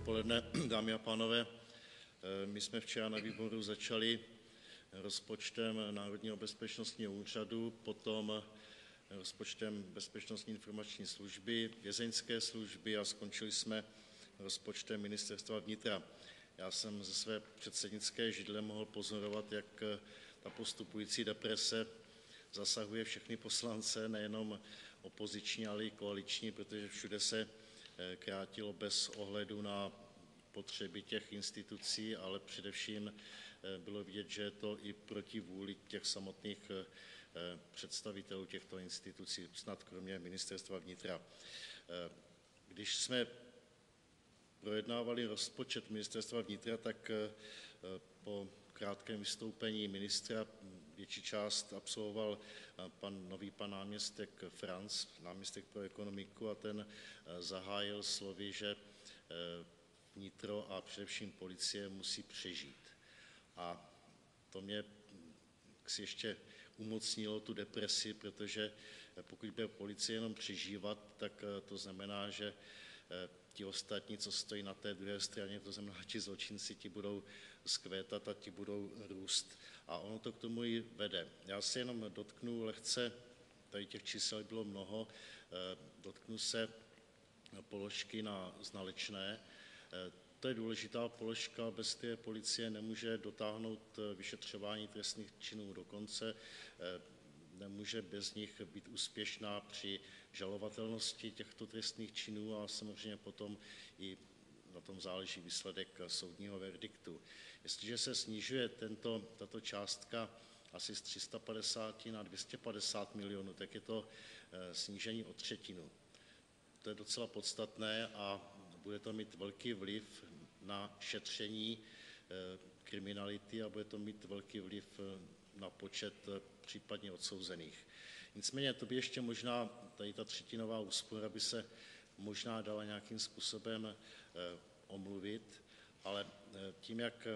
dopoledne, dámy a pánové. My jsme včera na výboru začali rozpočtem Národního bezpečnostního úřadu, potom rozpočtem Bezpečnostní informační služby, vězeňské služby a skončili jsme rozpočtem Ministerstva vnitra. Já jsem ze své předsednické židle mohl pozorovat, jak ta postupující deprese zasahuje všechny poslance, nejenom opoziční, ale i koaliční, protože všude se krátilo bez ohledu na potřeby těch institucí, ale především bylo vidět, že je to i proti vůli těch samotných představitelů těchto institucí, snad kromě Ministerstva vnitra. Když jsme projednávali rozpočet Ministerstva vnitra, tak po krátkém vystoupení ministra větší část absolvoval nový pan náměstek Franc, náměstek pro ekonomiku, a ten zahájil slovy, že vnitro a především policie musí přežít. A to mě si ještě umocnilo tu depresi, protože pokud bude policie jenom přežívat, tak to znamená, že ti ostatní, co stojí na té druhé straně, to znamená, ti zločinci, ti budou zkvétat a ti budou růst. A ono to k tomu i vede. Já se jenom dotknu lehce, tady těch čísel bylo mnoho, dotknu se položky na znalečné. To je důležitá položka, bez té policie nemůže dotáhnout vyšetřování trestných činů do konce, nemůže bez nich být úspěšná při žalovatelnosti těchto trestných činů a samozřejmě potom i na tom záleží výsledek soudního verdiktu. Jestliže se snižuje tato částka asi z 350 na 250 milionů, tak je to snížení o třetinu. To je docela podstatné a bude to mít velký vliv na šetření kriminality a bude to mít velký vliv na počet případně odsouzených. Nicméně to by ještě možná, tady ta třetinová úspora by se možná dala nějakým způsobem omluvit, ale tím, jak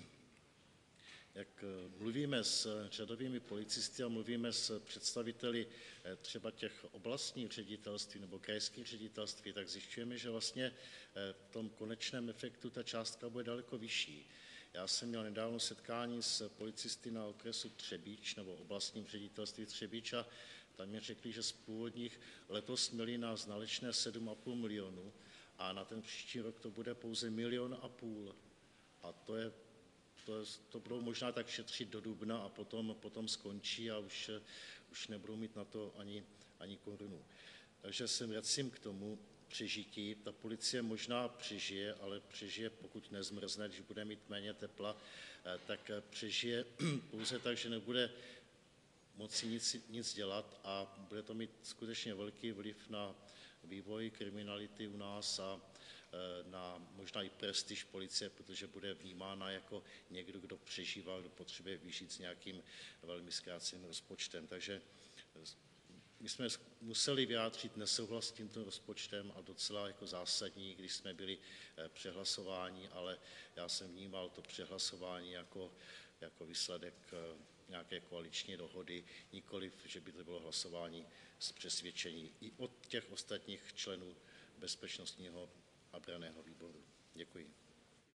mluvíme s řadovými policisty a mluvíme s představiteli třeba těch oblastních ředitelství nebo krajských ředitelství, tak zjišťujeme, že vlastně v tom konečném efektu ta částka bude daleko vyšší. Já jsem měl nedávno setkání s policisty na okresu Třebíč nebo oblastním ředitelství Třebíč a tam mi řekli, že z původních letos měli na znalečné 7,5 milionu a na ten příští rok to bude pouze 1,5 milionu. A to budou možná tak šetřit do dubna a potom skončí a už nebudou mít na to ani korunu. Takže se vracím k tomu přežití. Ta policie možná přežije, ale přežije, pokud nezmrzne, když bude mít méně tepla, tak přežije pouze tak, že nebude moci nic dělat a bude to mít skutečně velký vliv na vývoj kriminality u nás a na možná i prestiž policie, protože bude vnímána jako někdo, kdo přežívá, kdo potřebuje vyžít s nějakým velmi zkráceným rozpočtem. Takže my jsme museli vyjádřit nesouhlas s tímto rozpočtem a docela jako zásadní, když jsme byli přehlasováni, ale já jsem vnímal to přehlasování jako výsledek nějaké koaliční dohody, nikoliv, že by to bylo hlasování z přesvědčení i od těch ostatních členů bezpečnostního a branného výboru. Děkuji.